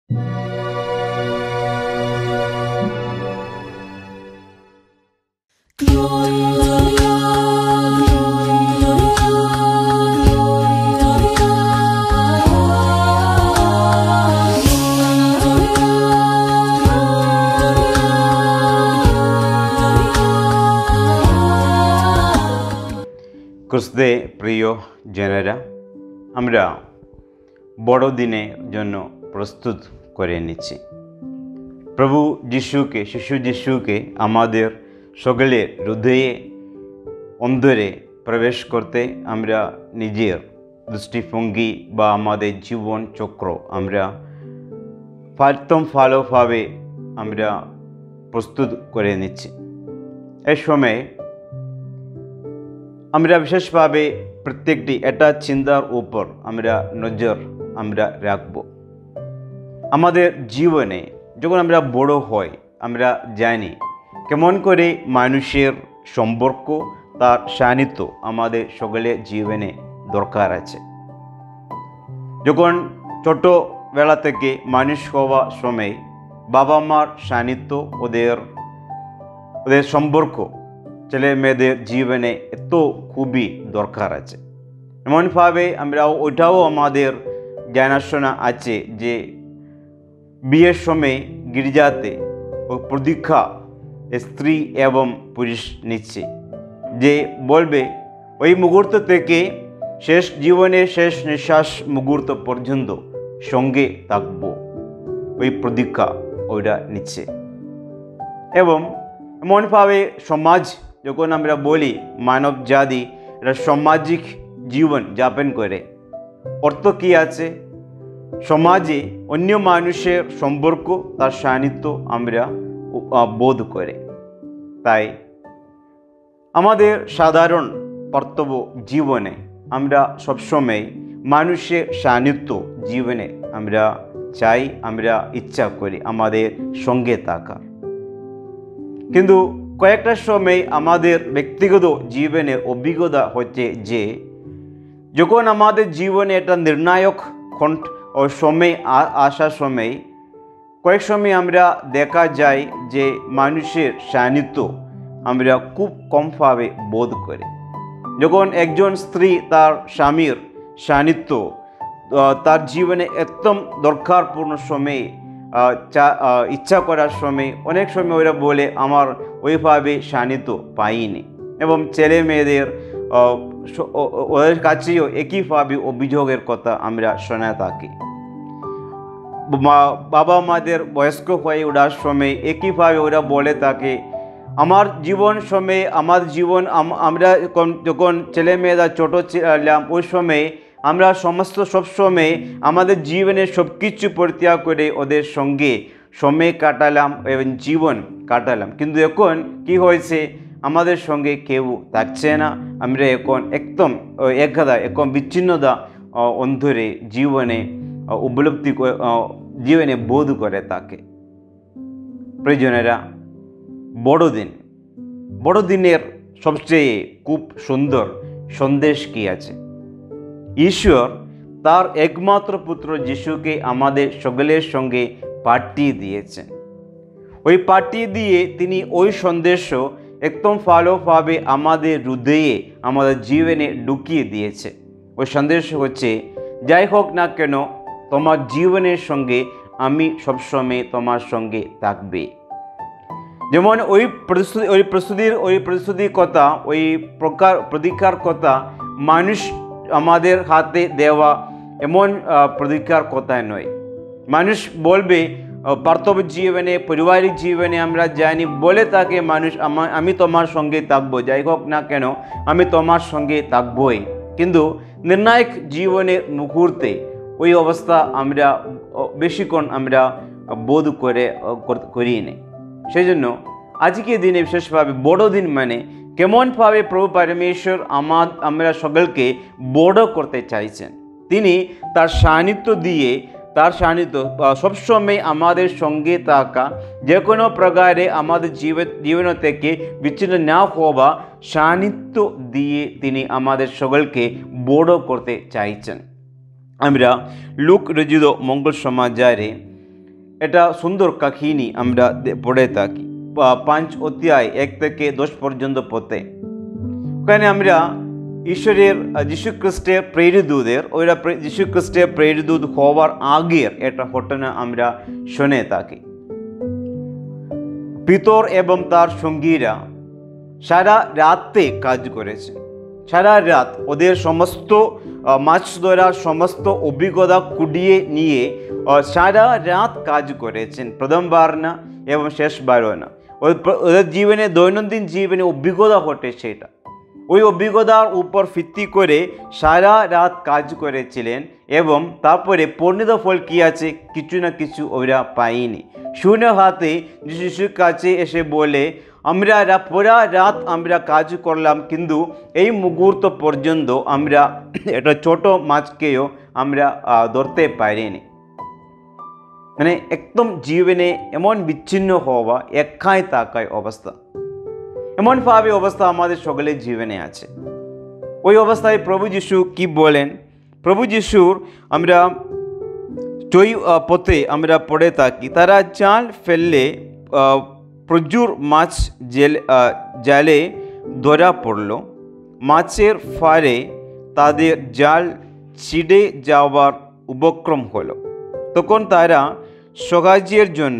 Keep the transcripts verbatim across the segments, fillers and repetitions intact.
ক্রিস্তে প্রিয় জনেরা, আমরা বড়দিনের জন্য প্রস্তুত করে নিচ্ছি। প্রভু যিশুকে, শিশু যিশুকে আমাদের সকলের হৃদয়ে অন্তরে প্রবেশ করতে আমরা নিজের দৃষ্টিভঙ্গি বা আমাদের জীবন চক্র আমরা একদম ভালোভাবে আমরা প্রস্তুত করে নিচ্ছি। এই সময় আমরা বিশেষভাবে প্রত্যেকটি এটা চিন্তার উপর আমরা নজর আমরা রাখব। আমাদের জীবনে যখন আমরা বড় হই আমরা জানি কেমন করে মানুষের সম্পর্ক, তার সান্নিধ্য আমাদের সকলের জীবনে দরকার আছে। যখন ছোটোবেলা থেকে মানুষ হওয়া সময় বাবা মার সান্নিধ্য, ওদের ওদের সম্পর্ক ছেলে মেয়েদের জীবনে এত খুবই দরকার আছে। এমনভাবে আমরা ওইটাও আমাদের জানাশোনা আছে যে বিয়ের সময় গির্জাতে ও প্রতীক্ষা স্ত্রী এবং পুরুষ নিচ্ছে, যে বলবে ওই মুহূর্ত থেকে শেষ জীবনের শেষ নিঃশ্বাস মুহূর্ত পর্যন্ত সঙ্গে থাকব, ওই প্রতীক্ষা ওইটা নিচ্ছে। এবং এমনভাবে সমাজ যখন আমরা বলি মানব জাতি এটা সামাজিক জীবন যাপন করে, অর্থ কী আছে? সমাজে অন্য মানুষের সম্পর্ক, তার সান্নিধ্য আমরা বোধ করে। তাই আমাদের সাধারণ কর্তব্য জীবনে আমরা সবসময় মানুষের সান্নিধ্য জীবনে আমরা চাই, আমরা ইচ্ছা করি আমাদের সঙ্গে থাকার। কিন্তু কয়েকটা সময় আমাদের ব্যক্তিগত জীবনের অভিজ্ঞতা হচ্ছে যে যখন আমাদের জীবনে একটা নির্ণায়ক ও সময় আসার সময় কয়েক সময় আমরা দেখা যায় যে মানুষের সান্নিধ্য আমরা খুব কমভাবে বোধ করি। যখন একজন স্ত্রী তার স্বামীর সান্নিধ্য তার জীবনে একদম দরকারপূর্ণ সময়ে ইচ্ছা করার সময় অনেক সময় ওরা বলে আমার ওইভাবে সান্নিধ্য পাইনি, এবং ছেলে মেয়েদের ওদের কাছেও একইভাবে অভিযোগের কথা আমরা শোনা থাকি। বাবা মাদের বয়স্ক হয়ে ওঠার সময় একইভাবে ওরা বলে থাকে আমার জীবন সময়ে আমার জীবন আমরা যখন ছেলে মেয়েরা ছোটো ছিলাম ওই সময়ে আমরা সমস্ত সবসময় আমাদের জীবনে সব কিছু পরিত্যাগ করে ওদের সঙ্গে সময় কাটালাম এবং জীবন কাটালাম, কিন্তু এখন কি হয়েছে আমাদের সঙ্গে কেউ থাকছে না। আমরা এখন একদম একগাদা এখন বিচ্ছিন্নতা অন্তরে জীবনে উপলব্ধি জীবনে বোধ করে থাকে। প্রিয়জনেরা, বড়দিন বড়দিনের সবচেয়ে খুব সুন্দর সন্দেশ কি আছে? ঈশ্বর তার একমাত্র পুত্র যিশুকে আমাদের সকলের সঙ্গে পাঠিয়ে দিয়েছেন। ওই পাঠিয়ে দিয়ে তিনি ওই সন্দেশও একদম ভালোভাবে আমাদের হৃদয়ে আমাদের জীবনে ঢুকিয়ে দিয়েছে। ওই সন্দেশ হচ্ছে যাই হোক না কেন তোমার জীবনের সঙ্গে আমি সবসময় তোমার সঙ্গে থাকবে। যেমন ওই প্রস্তুতি ওই প্রস্তুতির ওই প্রস্তুতির কথা, ওই প্রকার প্রতীক্ষার কথা মানুষ আমাদের হাতে দেওয়া এমন প্রতীক্ষার কথা নয়। মানুষ বলবে পার্থিব জীবনে, পারিবারিক জীবনে আমরা জানি বলে তাকে মানুষ আমি তোমার সঙ্গে থাকবো, যাই হোক না কেন আমি তোমার সঙ্গে থাকবই, কিন্তু নির্ণায়ক জীবনের মুহূর্তে ওই অবস্থা আমরা বেশিক্ষণ আমরা বোধ করে করি না। সেই জন্য আজকের দিনে বিশেষভাবে বড়দিন মানে কেমনভাবে প্রভু পরমেশ্বর আমার আমরা সকলকে বড় করতে চাইছেন। তিনি তার সান্নিধ্য দিয়ে, তার সান্নিধ্য সবসময় আমাদের সঙ্গে থাকা, যে কোনো প্রকারে আমাদের জীবন জীবন থেকে বিচ্ছিন্ন না হওয়া সান্নিধ্য দিয়ে তিনি আমাদের সকলকে বড় করতে চাইছেন। আমরা লুক রচিত মঙ্গল সমাচারে এটা সুন্দর কাহিনী আমরা পড়ে থাকি পাঁচ অধ্যায় এক থেকে দশ পর্যন্ত পথে। ওখানে আমরা ঈশ্বরের যীশু খ্রিস্টের প্রেরিতদের ওইরা যীশু খ্রিস্টের প্রেরিত হওয়ার আগের একটা ঘটনা আমরা শুনে থাকি। পিতর এবং তার সঙ্গীরা সারা রাতে কাজ করেছে। সারা রাত ওদের সমস্ত মাছ ধরার সমস্ত অভিজ্ঞতা কুড়িয়ে নিয়ে সারা রাত কাজ করেছেন, প্রথমবার না এবং শেষবারও না। ওদের জীবনে দৈনন্দিন জীবনে অভিজ্ঞতা ঘটে সেটা। ওই অভিজ্ঞতার উপর ভিত্তি করে সারা রাত কাজ করেছিলেন এবং তারপরে পরিণত ফল কী আছে, কিছু না কিছু ওরা পায়নি। শূন্য হাতে যিশুর কাছে এসে বলে, আমরা পুরা রাত আমরা কাজ করলাম, কিন্তু এই মুহূর্ত পর্যন্ত আমরা একটা ছোট মাছকেও আমরা ধরতে পারিনি। মানে একদম জীবনে এমন বিচ্ছিন্ন হওয়া, একাই তাকায় অবস্থা, এমনভাবে অবস্থা আমাদের সকলের জীবনে আছে। ওই অবস্থায় প্রভু যিশু কি বলেন? প্রভু যিশুর আমরা চই পথে আমরা পড়ে থাকি, তারা জাল ফেললে প্রচুর মাছ জেল জালে ধরা পড়ল। মাছের ফারে তাদের জাল ছিঁড়ে যাওয়ার উপক্রম হলো। তখন তারা সাহায্যের জন্য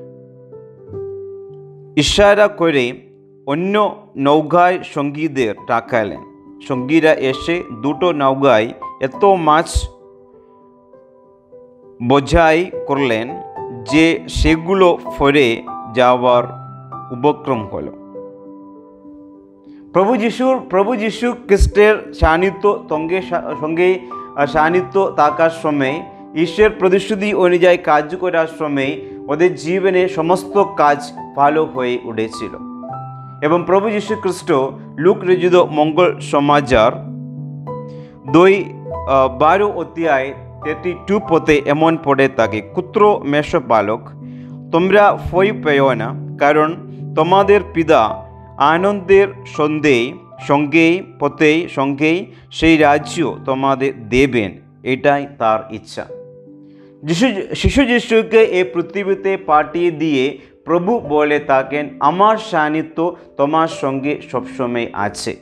ইশারা করে অন্য নৌকায় সঙ্গীদের ডাকালেন। সঙ্গীরা এসে দুটো নৌকায় এত মাছ বোঝাই করলেন যে সেগুলো ফরে যাওয়ার উপক্রম হলো। প্রভু যিশুর প্রভু যিশু খ্রিস্টের সান্নিধ্য সঙ্গে সঙ্গে সান্নিধ্য থাকার সময়, ঈশ্বর প্রতিশ্রুতি অনুযায়ী কাজ করার সময় ওদের জীবনে সমস্ত কাজ ভালো হয়ে উঠেছিল। এবং প্রভু যীশু খ্রিস্ট লুক রচিত মঙ্গল সমাচার দুই বারো অধ্যায় তেত্রিশ টু পথে এমন পড়ে থাকে, পুত্র মেষপালক, তোমরা ভয় পেও না, কারণ তোমাদের পিতা আনন্দের সন্ধে সঙ্গেই পথেই সঙ্গেই সেই রাজ্য তোমাদের দেবেন, এটাই তার ইচ্ছা। যিশু শিশু যিশুকে এই পৃথিবীতে পাঠিয়ে দিয়ে প্রভু বলে থাকেন, আমার সান্নিধ্য তোমার সঙ্গে সবসময় আছে।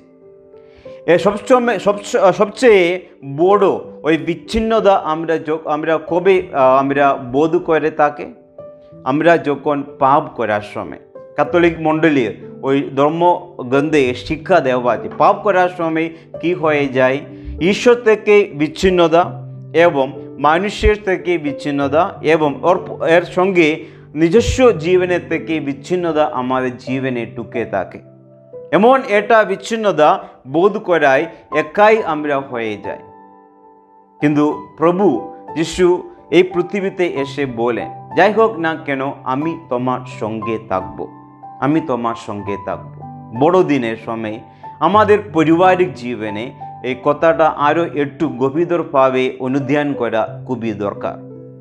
এ সবসময় সবচেয়ে বড় ওই বিচ্ছিন্নতা আমরা আমরা কবে আমরা বোধ করে থাকে, আমরা যখন পাপ করার সময়। ক্যাথলিক মণ্ডলীর ওই ধর্মগ্রন্থে শিক্ষা দেওয়া আছে, পাপ করার সময় কি হয়ে যায়, ঈশ্বর থেকে বিচ্ছিন্নতা এবং মানুষের থেকে বিচ্ছিন্নতা এবং ওর এর সঙ্গে নিজস্ব জীবনের থেকে বিচ্ছিন্নতা আমাদের জীবনে ঢুকে থাকে। এমন এটা বিচ্ছিন্নতা বোধ করায় একাই আমরা হয়ে যাই। কিন্তু প্রভু যিশু এই পৃথিবীতে এসে বলেন, যাই হোক না কেন আমি তোমার সঙ্গে থাকব, আমি তোমার সঙ্গে থাকব। বড়দিনের সময় আমাদের পারিবারিক জীবনে এই কথাটা আরও একটু গভীরভাবে অনুধ্যান করা খুবই দরকার।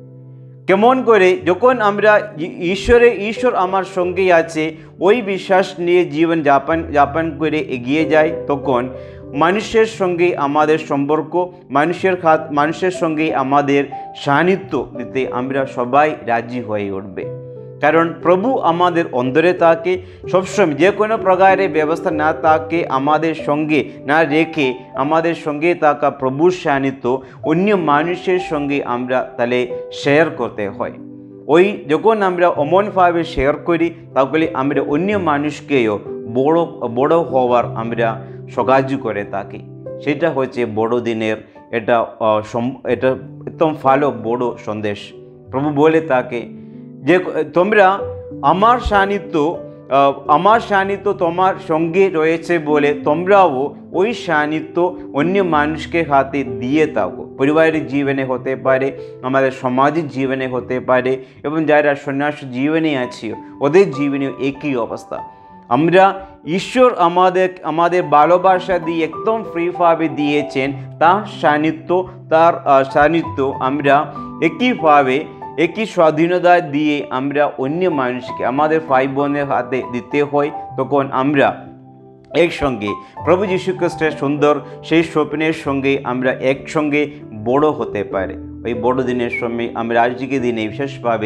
কেমন করে যখন আমরা ঈশ্বরে ঈশ্বর আমার সঙ্গেই আছে ওই বিশ্বাস নিয়ে জীবন যাপন যাপন করে এগিয়ে যাই, তখন মানুষের সঙ্গে আমাদের সম্পর্ক, মানুষের খাত মানুষের সঙ্গে আমাদের সান্নিধ্য দিতে আমরা সবাই রাজি হয়ে উঠবে। কারণ প্রভু আমাদের অন্তরে থাকে, সবসময় যে কোনো প্রকারের ব্যবস্থা না থাকে আমাদের সঙ্গে না রেখে আমাদের সঙ্গে থাকা প্রভুর সান্নিধ্য অন্য মানুষের সঙ্গে আমরা তাহলে শেয়ার করতে হয়। ওই যখন আমরা অমনভাবে শেয়ার করি তাহলে আমরা অন্য মানুষকেও বড় বড় হওয়ার আমরা সাহায্য করে থাকি। সেটা হচ্ছে বড়দিনের এটা এটা একদম ভালো বড় সন্দেশ। প্রভু বলে থাকে যে তোমরা আমার সান্নিধ্য আমার সান্নিধ্য তোমার সঙ্গে রয়েছে বলে তোমরাও ওই সান্নিধ্য অন্য মানুষকে হাতে দিয়ে থাকো। পারিবারিক জীবনে হতে পারে, আমাদের সামাজিক জীবনে হতে পারে, এবং যারা সন্ন্যাস জীবনে আছে ওদের জীবনেও একই অবস্থা। আমরা ঈশ্বর আমাদের আমাদের ভালোবাসা দিয়ে একদম ফ্রিভাবে দিয়েছেন, তার সান্নিধ্য তার সান্নিধ্য আমরা একইভাবে একই স্বাধীনতা দিয়ে আমরা অন্য মানুষকে আমাদের ভাই বোনের হাতে দিতে হয়। তখন আমরা একসঙ্গে প্রভু যীশু খ্রিস্টের সুন্দর সেই স্বপ্নের সঙ্গে আমরা একসঙ্গে বড় হতে পারি। ওই বড়দিনের সময় আমরা আজকের দিনে বিশেষভাবে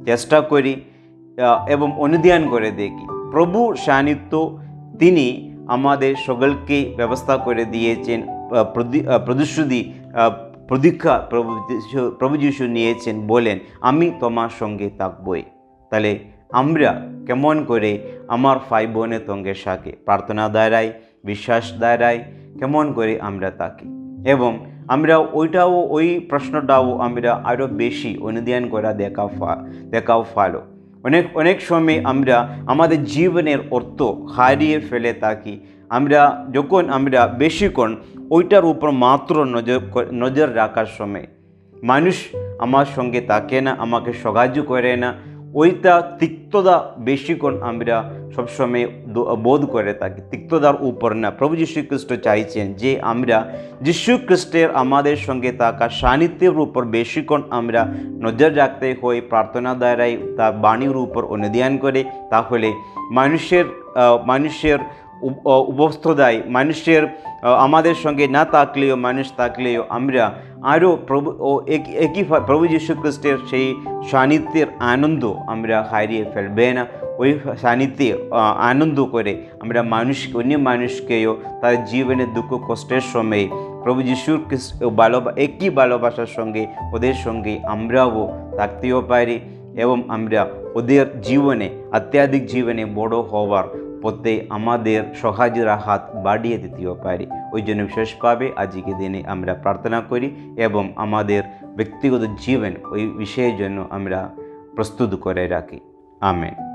চেষ্টা করি এবং অনুধ্যান করে দেখি। প্রভু সান্নিধ্য তিনি আমাদের সকলকে ব্যবস্থা করে দিয়েছেন, প্রতিশ্রুতি প্রতীক্ষা প্রভু প্রভু যিশু নিয়েছেন, বলেন আমি তোমার সঙ্গে থাকবই। তাহলে আমরা কেমন করে আমার ভাই বোনের সঙ্গে সাথে প্রার্থনা দ্বারাই, বিশ্বাস দ্বারাই কেমন করে আমরা থাকি, এবং আমরা ওইটাও ওই প্রশ্নটাও আমরা আরও বেশি অনুধ্যান করা দেখা দেখাও ভালো। অনেক অনেক সময় আমরা আমাদের জীবনের অর্থ হারিয়ে ফেলে থাকি। আমরা যখন আমরা বেশিক্ষণ ওইটার উপর মাত্র নজর নজর রাখার সময় মানুষ আমার সঙ্গে থাকে না, আমাকে সাহায্য করে না, ওইটা তিক্ততা বেশিক্ষণ আমরা সবসময় বোধ করে থাকি। তিক্ততার উপর না, প্রভু যীশু খ্রিস্ট চাইছেন যে আমরা যীশু খ্রিস্টের আমাদের সঙ্গে থাকা সান্নিধ্যের উপর বেশিক্ষণ আমরা নজর রাখতে হয়, প্রার্থনা দ্বারাই তার বাণীর উপর অনুধ্যান করে। তাহলে মানুষের মানুষের উপস্থতায়, মানুষের আমাদের সঙ্গে না থাকলেও, মানুষ থাকলেও আমরা আরও প্রভু ও একই প্রভু যীশু খ্রিস্টের সেই সান্নিধ্যের আনন্দ আমরা হারিয়ে ফেলবে না। ওই সান্নিধ্যে আনন্দ করে আমরা মানুষ অন্য মানুষকেও তার জীবনের দুঃখ কষ্টের সময়ে প্রভু যীশুর ভালোবা একই ভালোবাসার সঙ্গে ওদের সঙ্গে আমরাও থাকতেও পারি, এবং আমরা ওদের জীবনে অত্যাধিক জীবনে বড় হওয়ার পথে আমাদের সাহায্যের হাত বাড়িয়ে দিতেও পারি। ওই জন্য বিশেষভাবে আজকে দিনে আমরা প্রার্থনা করি এবং আমাদের ব্যক্তিগত জীবন ওই বিষয়ের জন্য আমরা প্রস্তুত করে রাখি। আমেন।